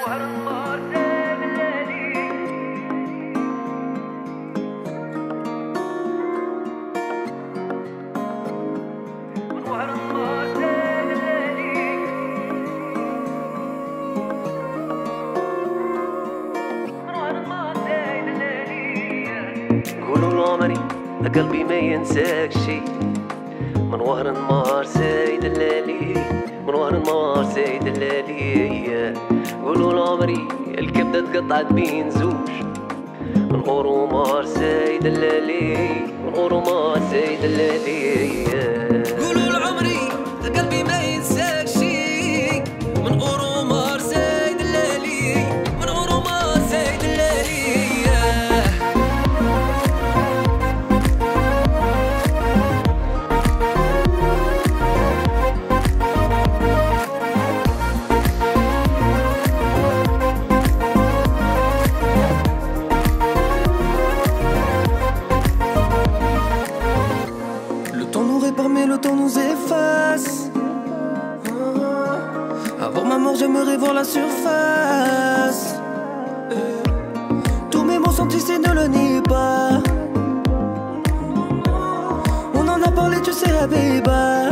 قلبي ما ينساك شي من وهر مارسي دلالي من وهر مارسي دلالي قولوا لعمري الكبدة تقطعت بين زوج من أورو مارسي دلالي من أورو مارسي دلالي قولوا لعمري قلبي ما ينساك شي من أورو مارسي دلالي من أورو مارسي دلالي Le temps nous efface. Avant ma mort, j'aimerais voir la surface. Tous mes mots sont tissés, ne le nie pas. On en a parlé, tu sais, Habiba.